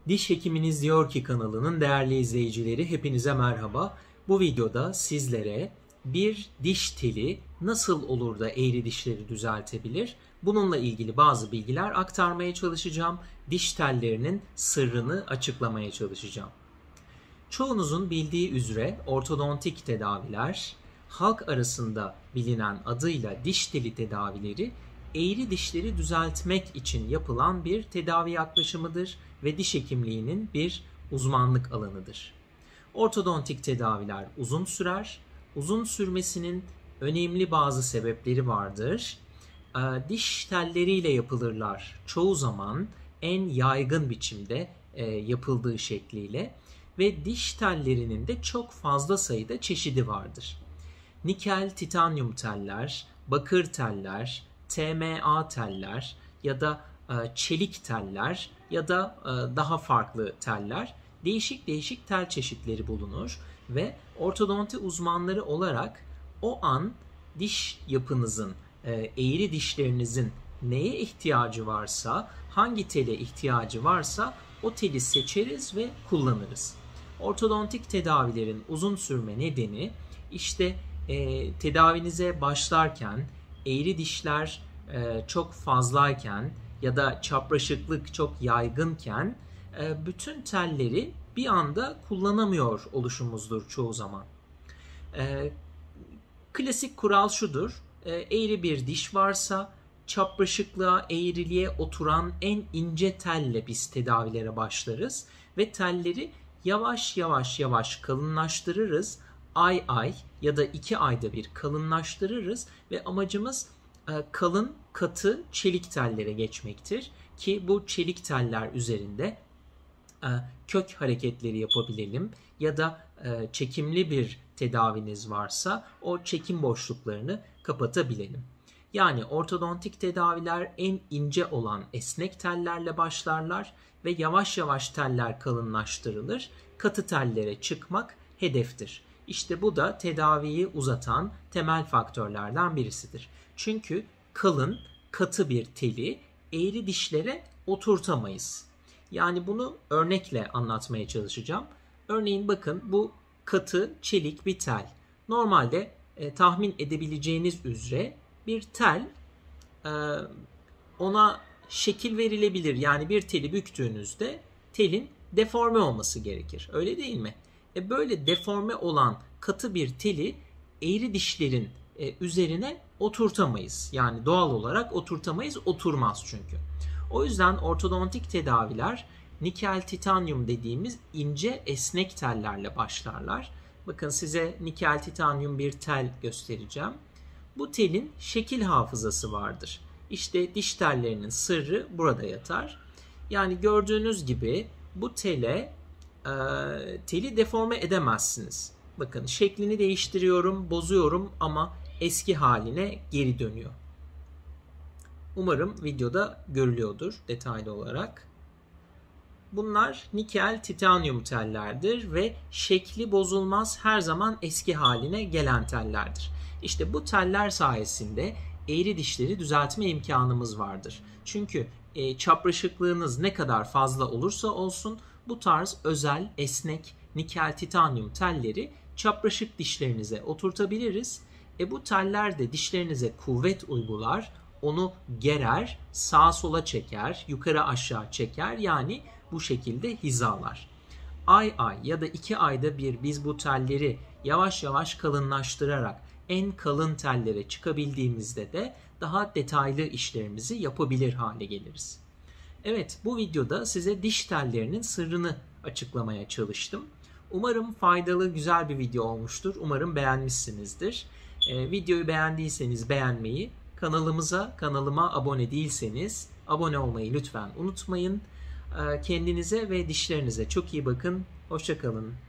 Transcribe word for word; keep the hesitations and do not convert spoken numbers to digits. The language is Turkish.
Diş Hekiminiz Diyor Ki kanalının değerli izleyicileri hepinize merhaba. Bu videoda sizlere bir diş teli nasıl olur da eğri dişleri düzeltebilir? Bununla ilgili bazı bilgiler aktarmaya çalışacağım. Diş tellerinin sırrını açıklamaya çalışacağım. Çoğunuzun bildiği üzere ortodontik tedaviler, halk arasında bilinen adıyla diş teli tedavileri, eğri dişleri düzeltmek için yapılan bir tedavi yaklaşımıdır ve diş hekimliğinin bir uzmanlık alanıdır. Ortodontik tedaviler uzun sürer. Uzun sürmesinin önemli bazı sebepleri vardır. Diş telleriyle yapılırlar çoğu zaman en yaygın biçimde yapıldığı şekliyle ve diş tellerinin de çok fazla sayıda çeşidi vardır. Nikel, titanyum teller, bakır teller, T M A teller ya da çelik teller ya da daha farklı teller, değişik değişik tel çeşitleri bulunur ve ortodonti uzmanları olarak o an diş yapınızın, eğri dişlerinizin neye ihtiyacı varsa, hangi tele ihtiyacı varsa o teli seçeriz ve kullanırız. Ortodontik tedavilerin uzun sürme nedeni işte e, tedavinize başlarken eğri dişler e, çok fazlayken ya da çapraşıklık çok yaygınken e, bütün telleri bir anda kullanamıyor oluşumuzdur çoğu zaman. E, klasik kural şudur: e, eğri bir diş varsa çapraşıklığa, eğriliğe oturan en ince telle biz tedavilere başlarız ve telleri yavaş yavaş yavaş kalınlaştırırız. Ay ay ya da iki ayda bir kalınlaştırırız ve amacımız kalın, katı çelik tellere geçmektir ki bu çelik teller üzerinde kök hareketleri yapabilelim ya da çekimli bir tedaviniz varsa o çekim boşluklarını kapatabilelim. Yani ortodontik tedaviler en ince olan esnek tellerle başlarlar ve yavaş yavaş teller kalınlaştırılır. Katı tellere çıkmak hedeftir. İşte bu da tedaviyi uzatan temel faktörlerden birisidir. Çünkü kalın, katı bir teli eğri dişlere oturtamayız. Yani bunu örnekle anlatmaya çalışacağım. Örneğin bakın, bu katı çelik bir tel. Normalde e, tahmin edebileceğiniz üzere bir tel, e, ona şekil verilebilir. Yani bir teli büktüğünüzde telin deforme olması gerekir. Öyle değil mi? E böyle deforme olan katı bir teli eğri dişlerin e, üzerine oturtamayız. Yani doğal olarak oturtamayız, oturmaz çünkü. O yüzden ortodontik tedaviler nikel titanyum dediğimiz ince esnek tellerle başlarlar. Bakın, size nikel titanyum bir tel göstereceğim. Bu telin şekil hafızası vardır. İşte diş tellerinin sırrı burada yatar. Yani gördüğünüz gibi bu tele e, teli deforme edemezsiniz. Bakın, şeklini değiştiriyorum, bozuyorum ama eski haline geri dönüyor. Umarım videoda görülüyordur detaylı olarak. Bunlar nikel titanyum tellerdir ve şekli bozulmaz, her zaman eski haline gelen tellerdir. İşte bu teller sayesinde eğri dişleri düzeltme imkanımız vardır. Çünkü e, çapraşıklığınız ne kadar fazla olursa olsun bu tarz özel, esnek nikel titanyum telleri çapraşık dişlerinize oturtabiliriz. E bu teller de dişlerinize kuvvet uygular, onu gerer, sağa sola çeker, yukarı aşağı çeker, yani bu şekilde hizalar. Ay ay ya da iki ayda bir biz bu telleri yavaş yavaş kalınlaştırarak en kalın tellere çıkabildiğimizde de daha detaylı işlerimizi yapabilir hale geliriz. Evet, bu videoda size diş tellerinin sırrını açıklamaya çalıştım. Umarım faydalı, güzel bir video olmuştur. Umarım beğenmişsinizdir. Ee, videoyu beğendiyseniz beğenmeyi, kanalımıza, kanalıma abone değilseniz abone olmayı lütfen unutmayın. Ee, kendinize ve dişlerinize çok iyi bakın. Hoşça kalın.